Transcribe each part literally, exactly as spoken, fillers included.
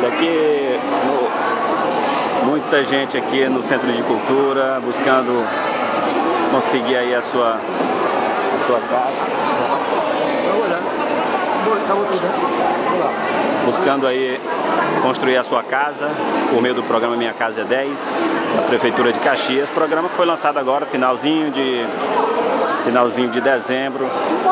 Olha aqui, no, muita gente aqui no Centro de Cultura buscando conseguir aí a sua, a sua casa. Buscando aí construir a sua casa por meio do programa Minha Casa é dez, da Prefeitura de Caxias. Programa que foi lançado agora, finalzinho de, finalzinho de dezembro.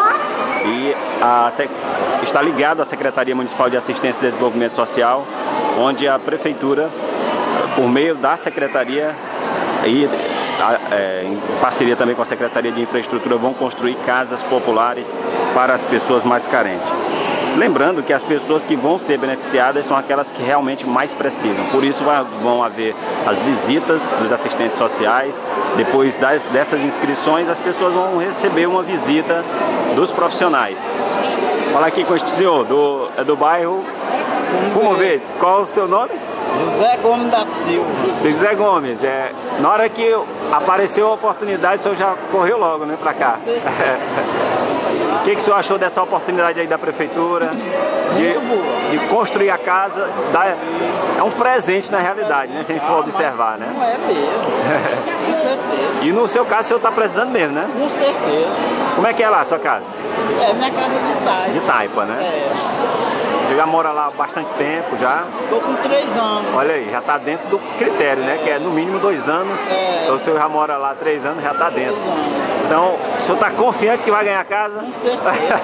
E a, está ligado à Secretaria Municipal de Assistência e Desenvolvimento Social, onde a Prefeitura, por meio da Secretaria e é, em parceria também com a Secretaria de Infraestrutura, vão construir casas populares para as pessoas mais carentes. Lembrando que as pessoas que vão ser beneficiadas são aquelas que realmente mais precisam. Por isso vão haver as visitas dos assistentes sociais. Depois das, dessas inscrições, as pessoas vão receber uma visita dos profissionais. Fala aqui com este senhor, do, é do bairro Fumo Verde. Qual o seu nome? José Gomes da Silva. Seu José Gomes, é, na hora que apareceu a oportunidade, o senhor já correu logo, né, pra cá? O que, que o senhor achou dessa oportunidade aí da Prefeitura? De, de construir a casa? Da, é um presente na realidade, né? Se a gente for ah, observar, né? Não é mesmo. Com certeza. E no seu caso, o senhor está precisando mesmo, né? Com certeza. Como é que é lá a sua casa? É minha casa de Taipa. De Taipa, né? É. Você já mora lá há bastante tempo, já? Estou com três anos. Olha aí, já está dentro do critério, né? Que é no mínimo dois anos. É. Então o senhor já mora lá há três anos, já está dentro. Então, o senhor está confiante que vai ganhar a casa? Com certeza.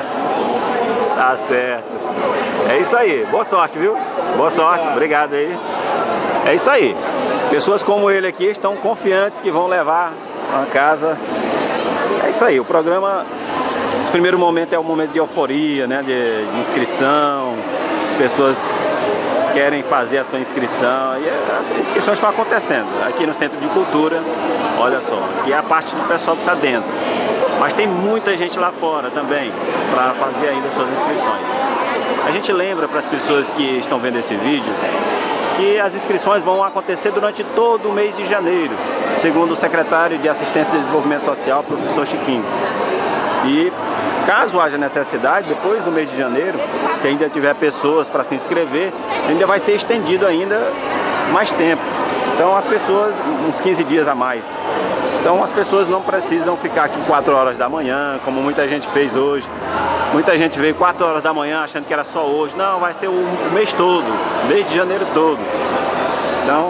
Tá certo. É isso aí. Boa sorte, viu? Boa sorte. Obrigado aí. É isso aí. Pessoas como ele aqui estão confiantes que vão levar a casa. É isso aí. O programa, esse primeiro momento é um momento de euforia, né? De, de inscrição. As pessoas querem fazer a sua inscrição e as inscrições estão acontecendo aqui no Centro de Cultura. Olha só, e é a parte do pessoal que está dentro. Mas tem muita gente lá fora também para fazer ainda suas inscrições. A gente lembra para as pessoas que estão vendo esse vídeo que as inscrições vão acontecer durante todo o mês de janeiro, segundo o secretário de Assistência e Desenvolvimento Social, professor Chiquinho. E caso haja necessidade, depois do mês de janeiro, se ainda tiver pessoas para se inscrever, ainda vai ser estendido ainda mais tempo. Então as pessoas, uns quinze dias a mais. Então as pessoas não precisam ficar aqui quatro horas da manhã, como muita gente fez hoje. Muita gente veio quatro horas da manhã achando que era só hoje. Não, vai ser o, o mês todo, mês de janeiro todo. Então,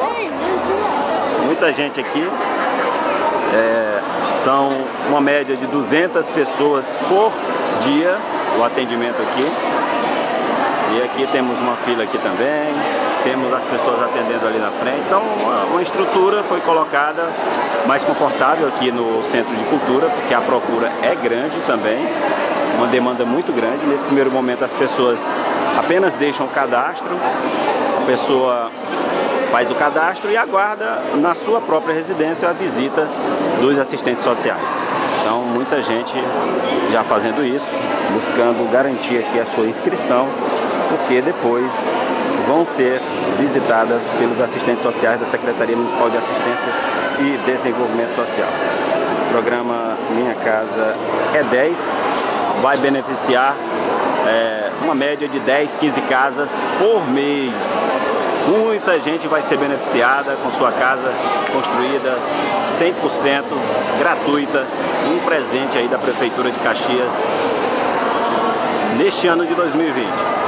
muita gente aqui. É, são uma média de duzentas pessoas por dia o atendimento aqui. E aqui temos uma fila aqui também. Temos as pessoas atendendo ali na frente. Então uma, uma estrutura foi colocada mais confortável aqui no Centro de Cultura, porque a procura é grande também, uma demanda muito grande. Nesse primeiro momento as pessoas apenas deixam o cadastro, a pessoa faz o cadastro e aguarda na sua própria residência a visita dos assistentes sociais. Então muita gente já fazendo isso, buscando garantir aqui a sua inscrição, porque depois vão ser visitadas pelos assistentes sociais da Secretaria Municipal de Assistência e Desenvolvimento Social. O programa Minha Casa é dez, vai beneficiar é, uma média de dez, quinze casas por mês. Muita gente vai ser beneficiada com sua casa construída cem por cento gratuita, um presente aí da Prefeitura de Caxias neste ano de dois mil e vinte.